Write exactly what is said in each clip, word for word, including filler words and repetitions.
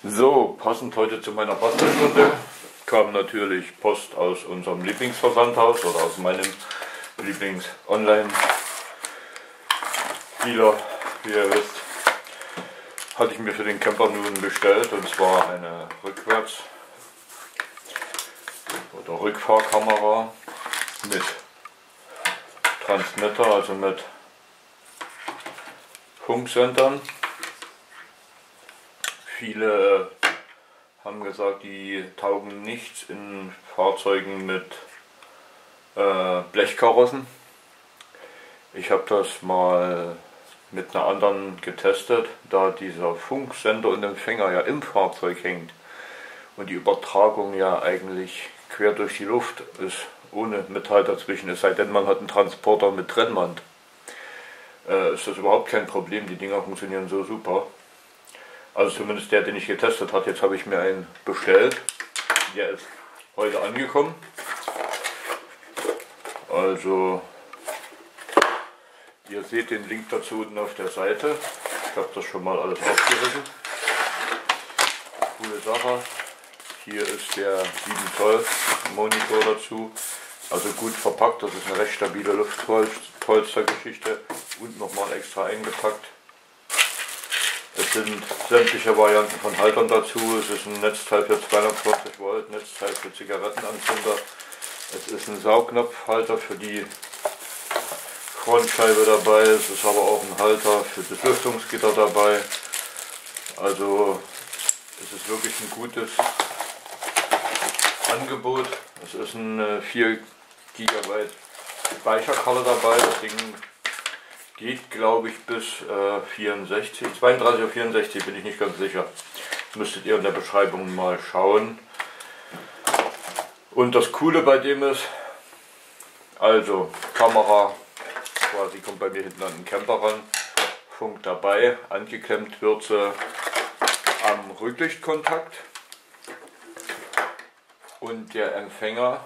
So, passend heute zu meiner Bastelstunde kam natürlich Post aus unserem Lieblingsversandhaus oder aus meinem Lieblings-Online-Dealer, wie ihr wisst, hatte ich mir für den Camper nun bestellt, und zwar eine Rückwärts- oder Rückfahrkamera mit Transmitter, also mit Funksendern. Viele haben gesagt, die taugen nichts in Fahrzeugen mit äh, Blechkarossen. Ich habe das mal mit einer anderen getestet, da dieser Funksender und Empfänger ja im Fahrzeug hängt und die Übertragung ja eigentlich quer durch die Luft ist, ohne Metall dazwischen, es sei denn man hat einen Transporter mit Trennwand. Äh, ist das überhaupt kein Problem, die Dinger funktionieren so super. Also zumindest der, den ich getestet habe. Jetzt habe ich mir einen bestellt. Der ist heute angekommen. Also ihr seht den Link dazu unten auf der Seite. Ich habe das schon mal alles aufgerissen. Coole Sache. Hier ist der sieben Zoll Monitor dazu. Also gut verpackt. Das ist eine recht stabile Luftpolstergeschichte. Und nochmal extra eingepackt. Es sind sämtliche Varianten von Haltern dazu. Es ist ein Netzteil für zweihundertvierzig Volt, Netzteil für Zigarettenanzünder. Es ist ein Saugnapfhalter für die Frontscheibe dabei. Es ist aber auch ein Halter für das Lüftungsgitter dabei. Also es ist wirklich ein gutes Angebot. Es ist ein vier Gigabyte Speicherkarte dabei. Das Ding geht, glaube ich, bis äh, vierundsechzig, zweiunddreißig oder vierundsechzig, bin ich nicht ganz sicher. Müsstet ihr in der Beschreibung mal schauen. Und das Coole bei dem ist, also Kamera quasi kommt bei mir hinten an den Camper ran, Funk dabei, angeklemmt wird sie am Rücklichtkontakt und der Empfänger,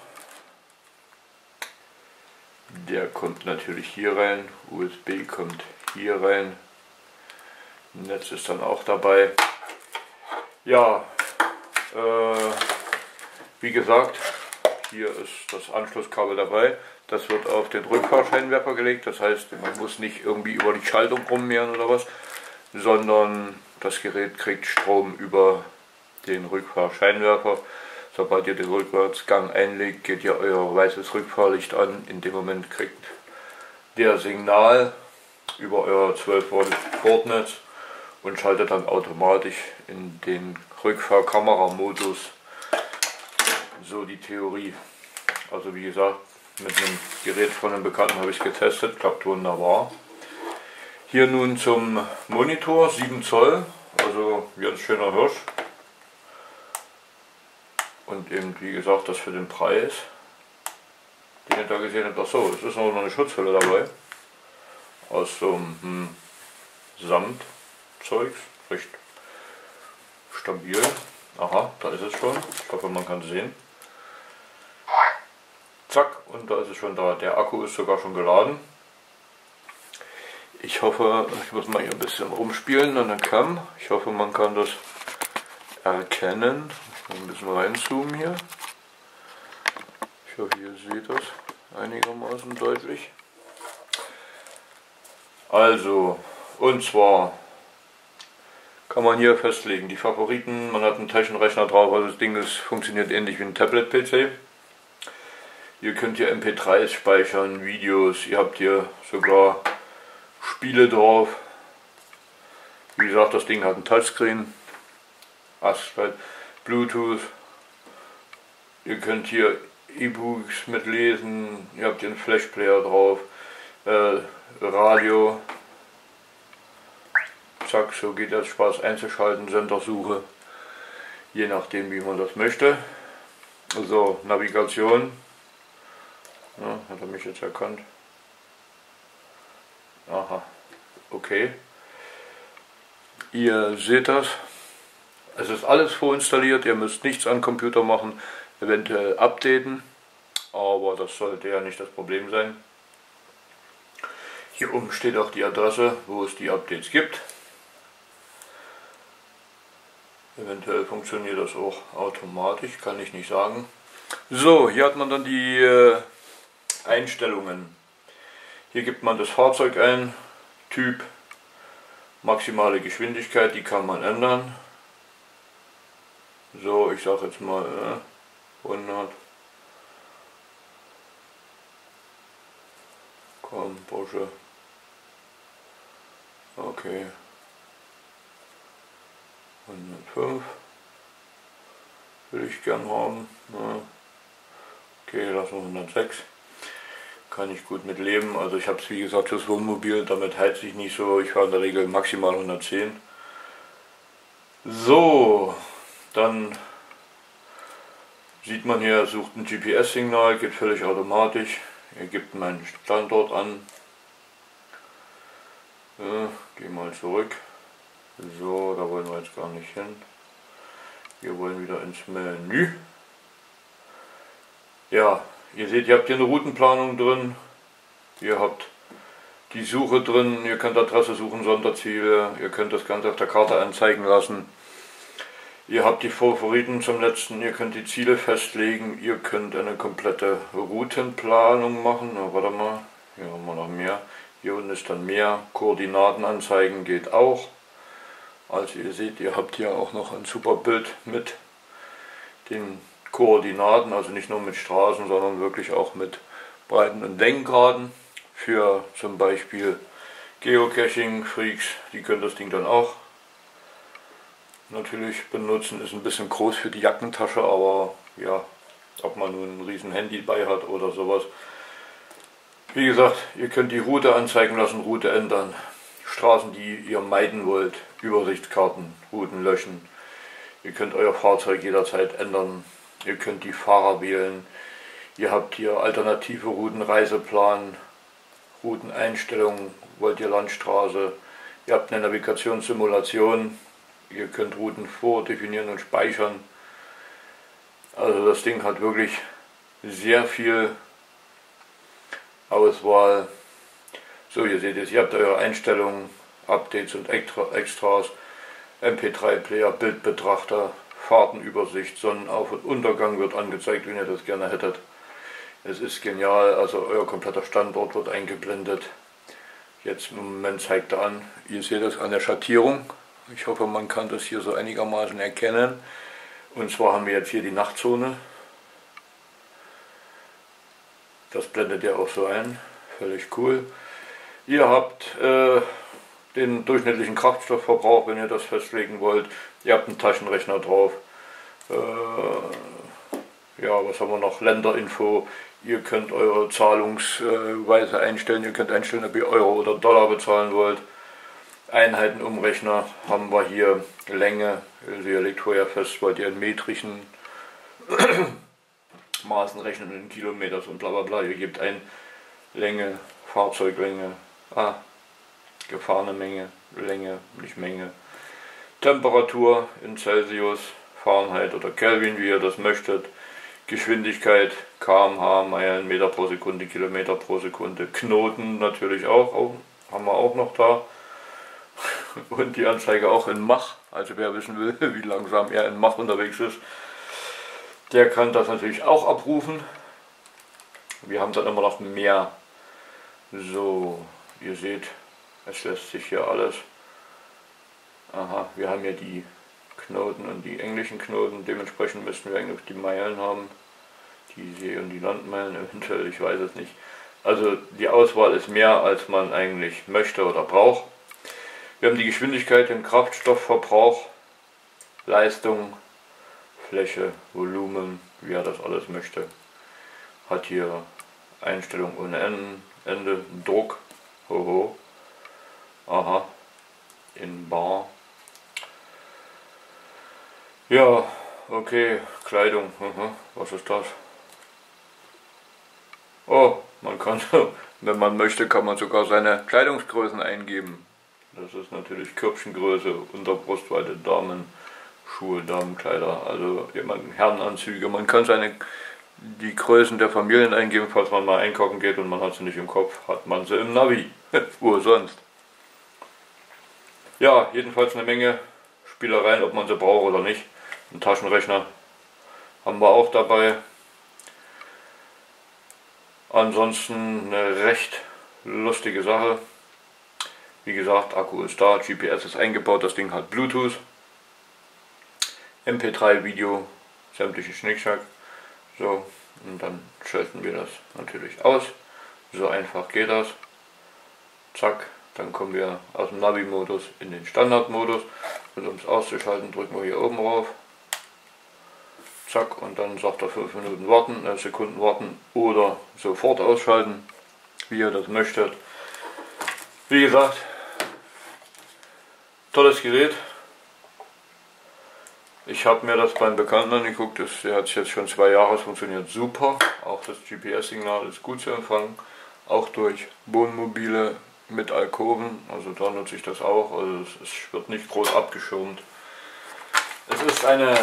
der kommt natürlich hier rein, U S B kommt hier rein, Netz ist dann auch dabei. Ja, äh, wie gesagt, hier ist das Anschlusskabel dabei. Das wird auf den Rückfahrscheinwerfer gelegt, das heißt, man muss nicht irgendwie über die Schaltung rummehren oder was, sondern das Gerät kriegt Strom über den Rückfahrscheinwerfer. Sobald ihr den Rückwärtsgang einlegt, geht ja euer weißes Rückfahrlicht an. In dem Moment kriegt der Signal über euer zwölf Volt Bordnetz und schaltet dann automatisch in den Rückfahrkameramodus. So die Theorie. Also wie gesagt, mit einem Gerät von einem Bekannten habe ich es getestet, klappt wunderbar. Hier nun zum Monitor, sieben Zoll, also ganz schöner Hirsch. Und eben, wie gesagt, das für den Preis, den ihr da gesehen habt. Achso, es ist noch eine Schutzhülle dabei. Aus so einem hm, Samtzeugs. Recht stabil. Aha, da ist es schon. Ich hoffe, man kann es sehen. Zack, und da ist es schon da. Der Akku ist sogar schon geladen. Ich hoffe, ich muss mal hier ein bisschen rumspielen an der Cam. Ich hoffe, man kann das erkennen. Ein bisschen reinzoomen hier. Ich hoffe, ihr seht das einigermaßen deutlich. Also, und zwar kann man hier festlegen, die Favoriten, man hat einen Taschenrechner drauf, also das Ding ist, funktioniert ähnlich wie ein Tablet-P C. Ihr könnt hier M P drei s speichern, Videos, ihr habt hier sogar Spiele drauf. Wie gesagt, das Ding hat ein Touchscreen, Asphalt, Bluetooth, ihr könnt hier E-Books mitlesen, ihr habt hier einen Flashplayer drauf, äh, Radio, zack, so geht das Spaß einzuschalten, Sendersuche, je nachdem wie man das möchte. So, Navigation, ja, hat er mich jetzt erkannt, aha, okay, ihr seht das. Es ist alles vorinstalliert, ihr müsst nichts am Computer machen, eventuell updaten, aber das sollte ja nicht das Problem sein. Hier oben steht auch die Adresse, wo es die Updates gibt. Eventuell funktioniert das auch automatisch, kann ich nicht sagen. So, hier hat man dann die äh, Einstellungen. Hier gibt man das Fahrzeug ein, Typ, maximale Geschwindigkeit, die kann man ändern. So, ich sage jetzt mal äh, hundert. Komm, Porsche. Okay. hundertfünf will ich gern haben. Ja. Okay, lassen wir hundertsechs. Kann ich gut mit leben. Also ich habe es wie gesagt fürs Wohnmobil, damit heizt ich nicht so. Ich fahre in der Regel maximal hundertzehn. So, dann sieht man hier, sucht ein G P S-Signal, geht völlig automatisch. Er gibt meinen Standort an. Ja, geh mal zurück. So, da wollen wir jetzt gar nicht hin. Wir wollen wieder ins Menü. Ja, ihr seht, ihr habt hier eine Routenplanung drin. Ihr habt die Suche drin. Ihr könnt Adresse suchen, Sonderziele. Ihr könnt das Ganze auf der Karte anzeigen lassen. Ihr habt die Favoriten zum letzten. Ihr könnt die Ziele festlegen. Ihr könnt eine komplette Routenplanung machen. Na, warte mal, hier haben wir noch mehr. Hier unten ist dann mehr. Koordinaten anzeigen geht auch. Also ihr seht, ihr habt hier auch noch ein super Bild mit den Koordinaten, also nicht nur mit Straßen, sondern wirklich auch mit Breiten- und Längengraden. Für zum Beispiel Geocaching-Freaks, die können das Ding dann auch natürlich benutzen. Ist ein bisschen groß für die Jackentasche, aber ja, ob man nun ein riesen Handy bei hat oder sowas. Wie gesagt, ihr könnt die Route anzeigen lassen, Route ändern. Straßen, die ihr meiden wollt, Übersichtskarten, Routen löschen. Ihr könnt euer Fahrzeug jederzeit ändern. Ihr könnt die Fahrer wählen. Ihr habt hier alternative Routen, Reiseplan, Routeneinstellungen, wollt ihr Landstraße. Ihr habt eine Navigationssimulation. Ihr könnt Routen vordefinieren und speichern. Also das Ding hat wirklich sehr viel Auswahl. So, ihr seht jetzt, ihr habt eure Einstellungen, Updates und Extras, M P drei Player, Bildbetrachter, Fahrtenübersicht, Sonnenauf- und Untergang wird angezeigt, wenn ihr das gerne hättet. Es ist genial, also euer kompletter Standort wird eingeblendet. Jetzt im Moment zeigt er an, ihr seht das an der Schattierung. Ich hoffe, man kann das hier so einigermaßen erkennen. Und zwar haben wir jetzt hier die Nachtzone. Das blendet ja auch so ein, völlig cool. Ihr habt äh, den durchschnittlichen Kraftstoffverbrauch, wenn ihr das festlegen wollt. Ihr habt einen Taschenrechner drauf. Äh, ja, was haben wir noch? Länderinfo. Ihr könnt eure Zahlungsweise einstellen. Ihr könnt einstellen, ob ihr Euro oder Dollar bezahlen wollt. Einheitenumrechner haben wir hier. Länge. Also ihr legt vorher fest, wollt ihr in metrischen Maßen rechnen, in Kilometern und bla bla bla. Ihr gebt ein Länge, Fahrzeuglänge. Ah, gefahrene Menge, Länge, nicht Menge. Temperatur in Celsius, Fahrenheit oder Kelvin, wie ihr das möchtet. Geschwindigkeit, Kilometer, Meilen, Meter pro Sekunde, Kilometer pro Sekunde. Knoten natürlich auch, auch, haben wir auch noch da. Und die Anzeige auch in Mach, also wer wissen will, wie langsam er in Mach unterwegs ist, der kann das natürlich auch abrufen. Wir haben dann immer noch mehr. So, ihr seht, es lässt sich hier alles. Aha, wir haben hier die Knoten und die englischen Knoten, dementsprechend müssten wir eigentlich die Meilen haben. Die See- und die Landmeilen eventuell, ich weiß es nicht. Also die Auswahl ist mehr, als man eigentlich möchte oder braucht. Wir haben die Geschwindigkeit, den Kraftstoffverbrauch, Leistung, Fläche, Volumen, wie er das alles möchte. Hat hier Einstellung ohne Ende, Ende, Druck, hoho, aha, in Bar. Ja, okay, Kleidung, aha, was ist das? Oh, man kann, wenn man möchte, kann man sogar seine Kleidungsgrößen eingeben. Das ist natürlich Körbchengröße, Unterbrustweite, Damenschuhe, Damenkleider, also Herrenanzüge. Man kann seine die Größen der Familien eingeben, falls man mal einkaufen geht und man hat sie nicht im Kopf, hat man sie im Navi. Wo sonst? Ja, jedenfalls eine Menge Spielereien, ob man sie braucht oder nicht. Einen Taschenrechner haben wir auch dabei. Ansonsten eine recht lustige Sache. Wie gesagt, Akku ist da, G P S ist eingebaut, das Ding hat Bluetooth, M P drei Video, sämtliche Schnickschnack. So, und dann schalten wir das natürlich aus. So einfach geht das. Zack, dann kommen wir aus dem Navi-Modus in den Standard-Modus. Und um es auszuschalten, drücken wir hier oben rauf. Zack, und dann sagt er fünf Minuten warten, äh, Sekunden warten oder sofort ausschalten, wie ihr das möchtet. Wie gesagt, tolles Gerät. Ich habe mir das beim Bekannten angeguckt, das hat jetzt schon zwei Jahre, es funktioniert super. Auch das G P S-Signal ist gut zu empfangen, auch durch Wohnmobile mit Alkoven, also da nutze ich das auch, also es, es wird nicht groß abgeschirmt. Es ist eine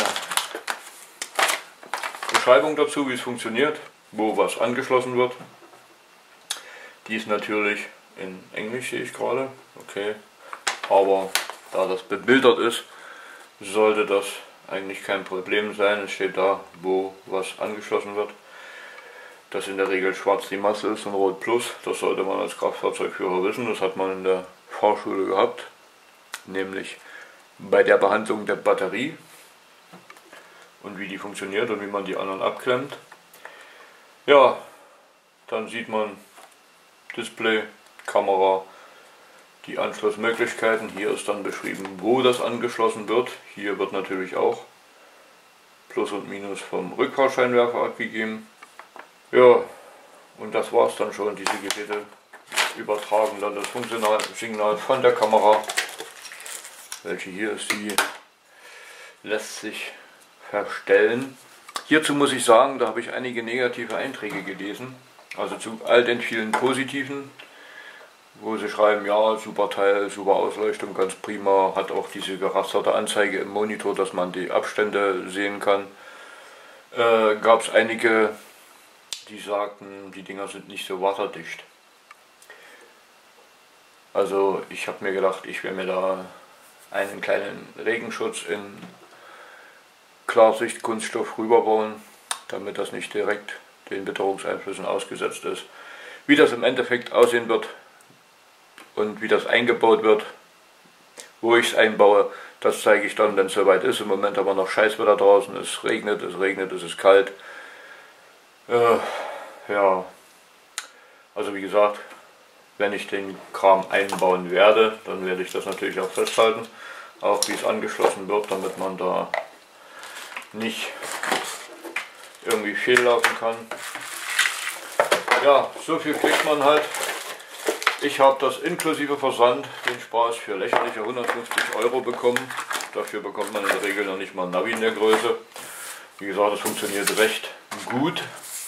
Beschreibung dazu, wie es funktioniert, wo was angeschlossen wird. Die ist natürlich in Englisch, sehe ich gerade, okay, aber da das bebildert ist, sollte das eigentlich kein Problem sein. Es steht da, wo was angeschlossen wird. Dass in der Regel schwarz die Masse ist und rot plus, das sollte man als Kraftfahrzeugführer wissen. Das hat man in der Fahrschule gehabt, nämlich bei der Behandlung der Batterie und wie die funktioniert und wie man die anderen abklemmt. Ja, dann sieht man Display, Kamera, die Anschlussmöglichkeiten. Hier ist dann beschrieben, wo das angeschlossen wird. Hier wird natürlich auch Plus und Minus vom Rückfahrscheinwerfer abgegeben. Ja, und das war es dann schon. Diese Geräte übertragen dann das Funksignal von der Kamera, welche hier ist, die lässt sich verstellen. Hierzu muss ich sagen, da habe ich einige negative Einträge gelesen. Also zu all den vielen positiven, wo sie schreiben, ja, super Teil, super Ausleuchtung, ganz prima, hat auch diese gerasterte Anzeige im Monitor, dass man die Abstände sehen kann. Äh, gab es einige, die sagten, die Dinger sind nicht so wasserdicht. Also ich habe mir gedacht, ich werde mir da einen kleinen Regenschutz in Klarsicht-Kunststoff rüberbauen, damit das nicht direkt den Witterungseinflüssen ausgesetzt ist. Wie das im Endeffekt aussehen wird und wie das eingebaut wird, wo ich es einbaue, das zeige ich dann, wenn es soweit ist. Im Moment aber noch Scheißwetter draußen, es regnet, es regnet, es ist kalt. Äh, ja, also wie gesagt, wenn ich den Kram einbauen werde, dann werde ich das natürlich auch festhalten, auch wie es angeschlossen wird, damit man da nicht irgendwie fehllaufen kann. Ja, so viel kriegt man halt. Ich habe das inklusive Versand, den Spaß für lächerliche hundertfünfzig Euro bekommen. Dafür bekommt man in der Regel noch nicht mal ein Navi in der Größe. Wie gesagt, es funktioniert recht gut.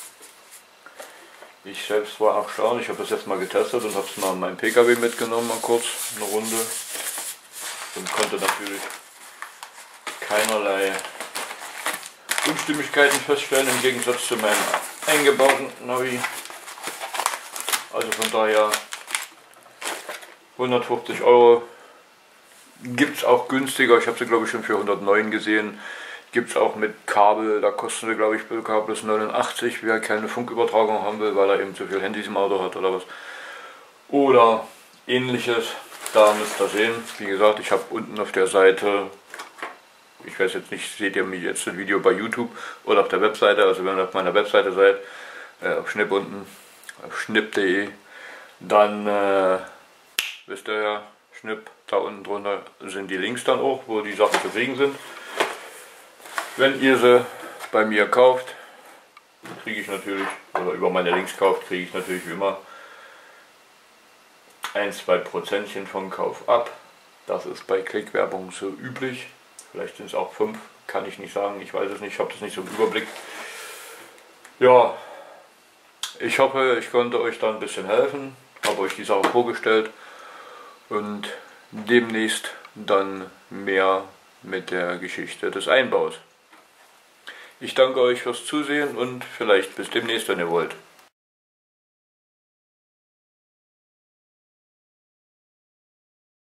Ich selbst war erstaunt, ich habe das jetzt mal getestet und habe es mal in meinem P K W mitgenommen, mal kurz eine Runde. Und konnte natürlich keinerlei Unstimmigkeiten feststellen, im Gegensatz zu meinem eingebauten Navi. Also von daher hundertfünfzig Euro gibt es auch günstiger, ich habe sie glaube ich schon für hundertneun gesehen. Gibt es auch mit Kabel, da kosten sie glaube ich bloß neunundachtzig, wer keine Funkübertragung haben will, weil er eben zu viele Handys im Auto hat oder was. Oder ähnliches, da müsst ihr sehen. Wie gesagt, ich habe unten auf der Seite, ich weiß jetzt nicht, seht ihr mich jetzt das Video bei YouTube oder auf der Webseite, also wenn ihr auf meiner Webseite seid, äh, auf Schnipp unten, auf schnipp punkt de, dann äh, wisst ihr ja, Schnipp, da unten drunter sind die Links dann auch, wo die Sachen zu kriegen sind. Wenn ihr sie bei mir kauft, kriege ich natürlich, oder über meine Links kauft, kriege ich natürlich wie immer ein, zwei Prozentchen vom Kauf ab. Das ist bei Klickwerbung so üblich. Vielleicht sind es auch fünf, kann ich nicht sagen, ich weiß es nicht, ich habe das nicht so im Überblick. Ja, ich hoffe, ich konnte euch da ein bisschen helfen, habe euch die Sache vorgestellt und demnächst dann mehr mit der Geschichte des Einbaus. Ich danke euch fürs Zusehen und vielleicht bis demnächst, wenn ihr wollt.